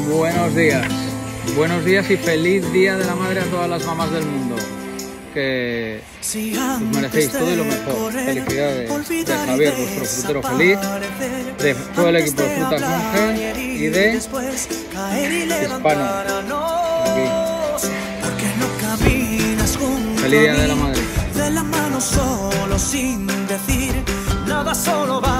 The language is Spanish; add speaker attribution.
Speaker 1: Buenos días y feliz Día de la Madre a todas las mamás del mundo. Que os merecéis todo y lo mejor. Felicidades de Javier, vuestro frutero feliz, de todo el equipo de Frutas Monge y de Hispano. Aquí. Feliz Día de la Madre.
Speaker 2: De la mano solo sin decir nada, solo va.